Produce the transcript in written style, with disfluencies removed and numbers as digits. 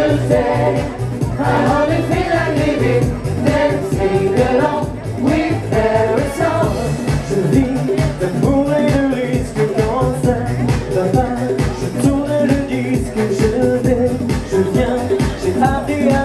say, I only feel like living, then sing along with every song. Je vis d'amour et de risque quand ça va pas. Je tourne le disque, je vais, je viens, j'ai appris à